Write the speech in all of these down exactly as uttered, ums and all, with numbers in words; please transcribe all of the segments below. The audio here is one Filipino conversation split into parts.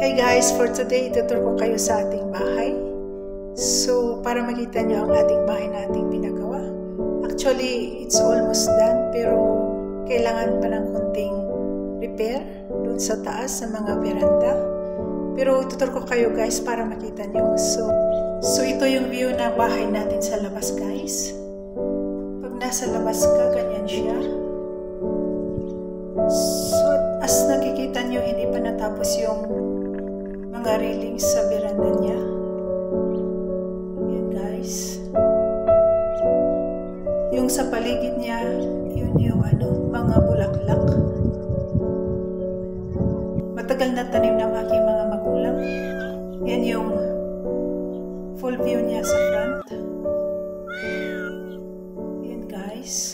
Hi guys, for today itutur ko kayo sa ating bahay. So para makita nyo ang ating bahay na ating pinagawa. Actually, it's almost done pero kailangan pa ng konting repair doon sa taas sa mga veranda. Pero itutur ko kayo guys para makita nyo. So, so ito yung view ng bahay natin sa labas guys. Pag nasa labas ka, ganyan siya. So as nakikita nyo, hindi pa natapos yung mga railings sa veranda niya. Yan guys. Yung sa paligid niya, yun yung ano, mga bulaklak. Matagal na tanim ng aking mga magulang. Yan yung full view niya sa front. Yan guys.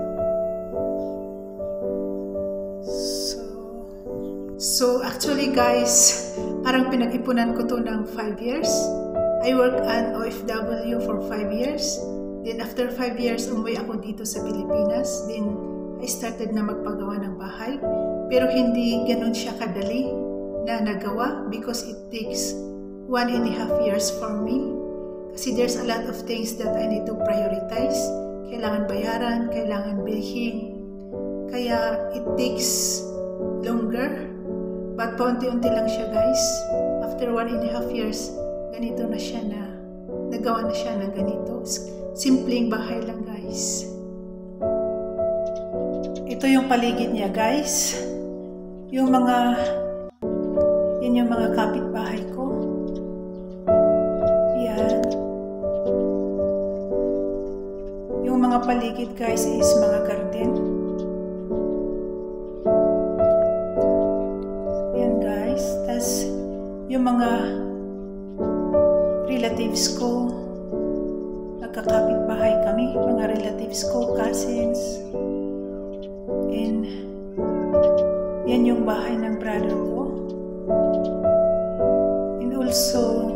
So, so actually guys, parang pinag-ipunan ko to ng five years. I work an O F W for five years. Then after five years, umuwi ako dito sa Pilipinas. Then I started na magpagawa ng bahay. Pero hindi ganun siya kadali na nagawa because it takes one and a half years for me. Kasi there's a lot of things that I need to prioritize. Kailangan bayaran, kailangan bilhin. Kaya it takes longer. But paunti-unti lang siya guys. After one and a half years, ganito na siya na, nagawa na siya ng ganito. Simpleng bahay lang guys. Ito yung paligid niya guys. Yung mga, yan yung mga kapitbahay ko. Yan. Yung mga paligid guys is mga garden. Yung mga relatives ko, nagkakapit bahay kami, mga relatives ko, cousins, and yan yung bahay ng brother ko, and also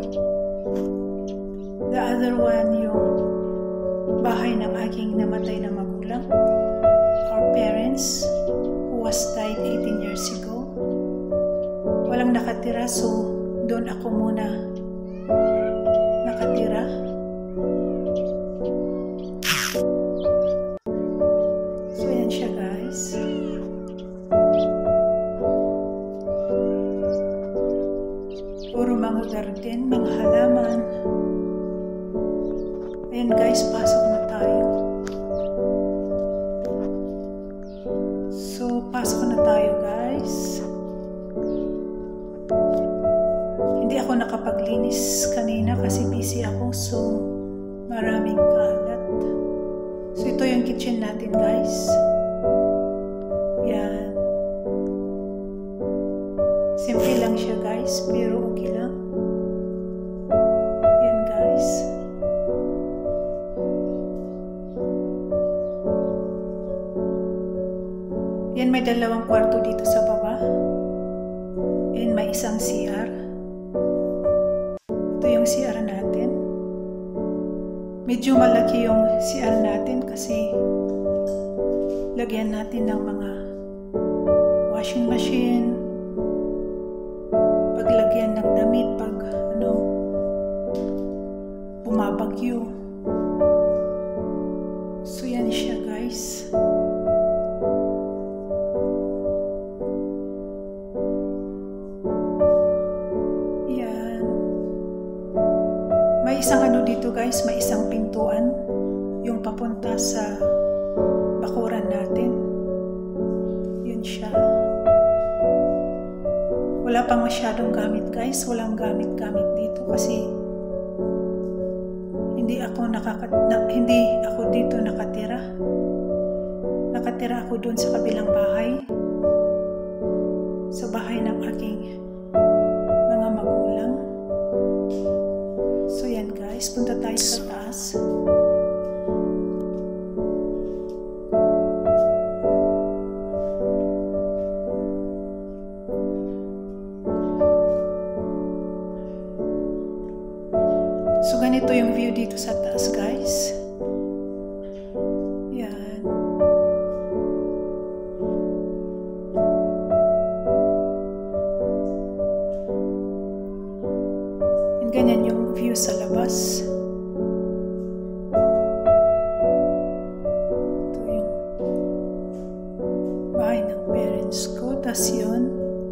the other one yung bahay ng aking namatay na magulang, our parents who was died eighteen years ago. Walang nakatira, so doon ako muna nakatira. So yan siya guys. Puro mga garden, mga halaman. Ayan guys, pasok na tayo. So pasok na tayo guys. Hindi ako nakapaglinis kanina kasi busy ako, so maraming kalat. So ito yung kitchen natin guys. Yan. Simple lang siya guys, pero okay lang. Yan guys. Yan, may dalawang kwarto dito sa baba. And may isang C R. Yung C R natin. Medyo malaki yung C R natin kasi lagyan natin ng mga washing machine, paglagyan ng damit pag ano bumabagyo. So yan siya guys. May isang ano dito guys, may isang pintuan yung papunta sa bakuran natin. Yun siya. Wala pang masyadong gamit guys, walang gamit-gamit dito kasi hindi ako nakaka na, hindi ako dito nakatira. Nakatira ako doon sa kabilang bahay. Sa bahay ng aking mga magulang. So yan guys, punta tayo sa taas. So ganito yung view dito sa taas guys. Yan. view sa labas. Ito yung bahay ng parents ko. Tas yun,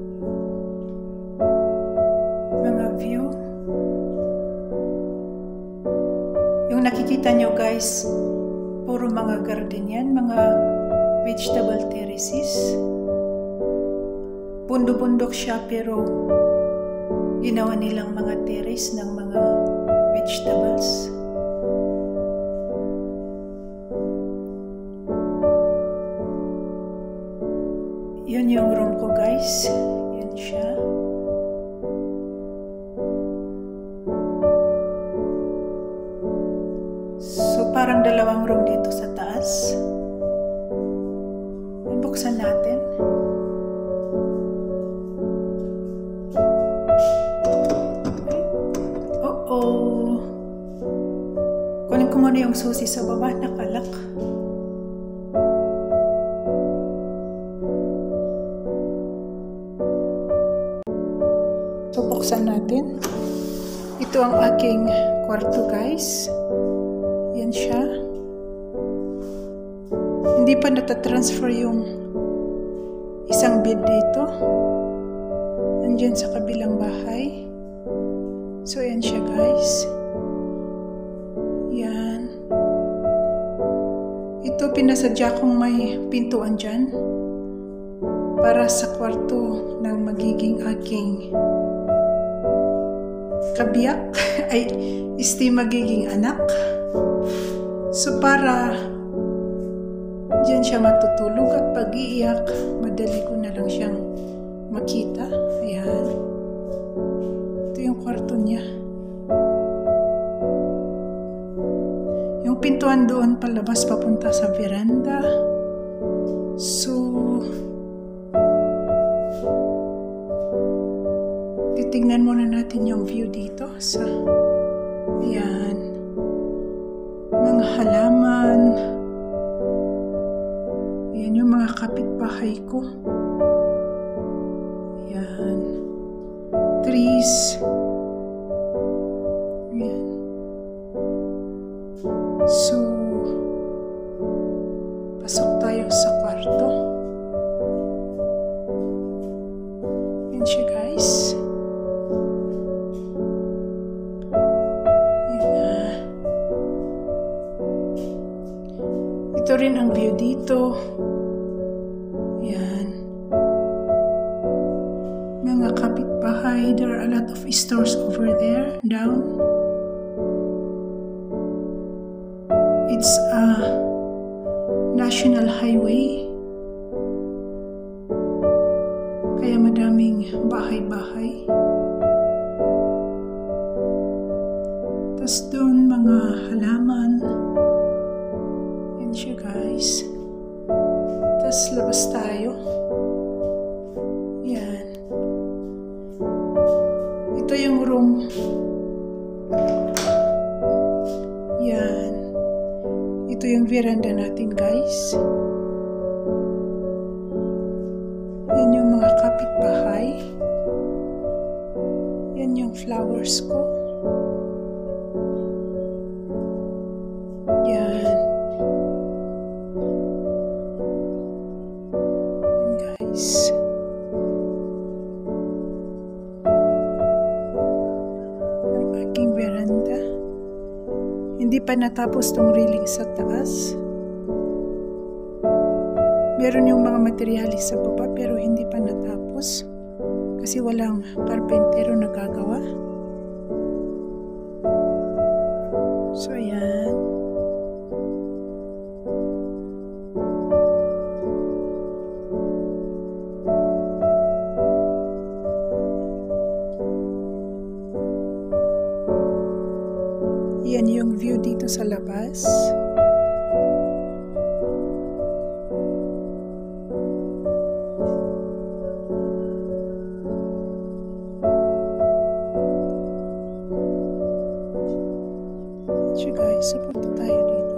mga view. Yung nakikita nyo guys, puro mga garden yan, mga vegetable terraces. Bundok-bundok siya pero ginawa nilang mga terrace ng mga vegetables. Yun yung room ko guys. Yun siya. So parang dalawang room dito sa taas. Buksan natin. Oh-oh. Kunin ko muna yung susi sa baba. Nakalak. So buksan natin. Ito ang aking kwarto guys. Yan siya. Hindi pa natatransfer yung isang bed dito. Andyan sa kabilang bahay. So, yan siya guys. Yan. Ito pinasadya kong may pintuan dyan. Para sa kwarto ng magiging aking kabiyak. Ay, isti magiging anak. So, para diyan siya matutulog at pag-iiyak, madali ko na lang siyang makita. Ayan. Ito yung kwarto niya. Yung pintuan doon palabas papunta sa veranda. So, titignan muna natin yung view dito sa, ayan, mga halaman. Ayan yung mga kapitbahay ko. Ayan. Trees. Ayan. So, pasok tayo sa kwarto. Ayan siya guys. Ayan. Ito rin ang view dito. Yan. Mga kapitbahay. There are a lot of stores over there. Down. It's a national highway. Kaya madaming bahay-bahay. Tas doon mga halaman. Yan siya guys. Tas labas tayo. Yan. Ito yung room. Yan. Ito yung veranda natin guys. Yan yung mga kapitbahay. Yan yung flowers ko. Yan. Guys. Ang aking veranda. Hindi pa natapos tong railing sa taas. Meron yung mga materyales sa baba pero hindi pa natapos. Kasi walang karpentero na gagawa. So, ayan. Yan yung view dito sa labas. So guys, support tayo dito.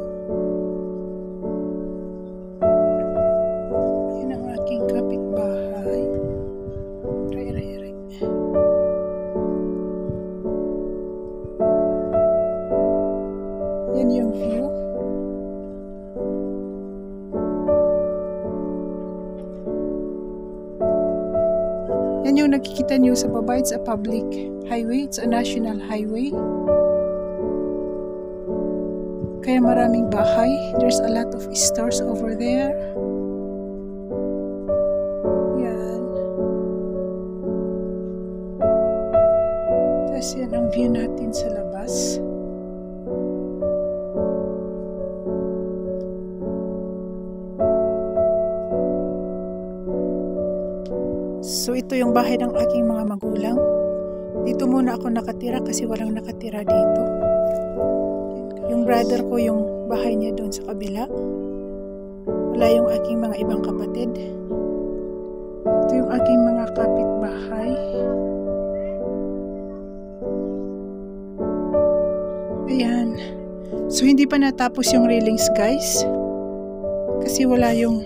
Yan ang aking kapitbahay. Ray, ray, ray. Yan yung nakikita nyo sa baba, it's a public highway, it's a national highway. Kaya maraming bahay. There's a lot of stores over there. Yan. Tapos yan ang view natin sa labas. So ito yung bahay ng aking mga magulang. Dito muna ako nakatira kasi walang nakatira dito. Yung brother ko, yung bahay niya doon sa kabila. Wala yung aking mga ibang kapatid. Ito yung aking mga kapitbahay. Ayan. So hindi pa natapos yung railings, guys. Kasi wala yung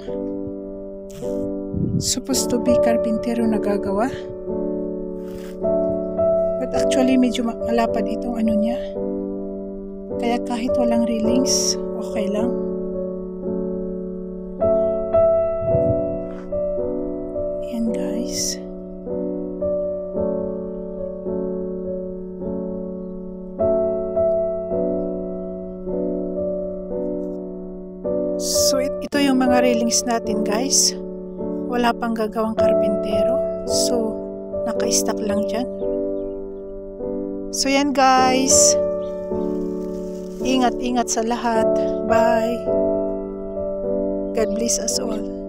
supposed to be carpintero na gagawa. But actually medyo malapad itong ano niya. Kaya kahit walang railings, okay lang. Ayan, guys. So ito yung mga railings natin, guys. Wala pang gagawang karpintero. So naka-stack lang dyan. So yan, guys. Ingat-ingat sa lahat. Bye. God bless us all.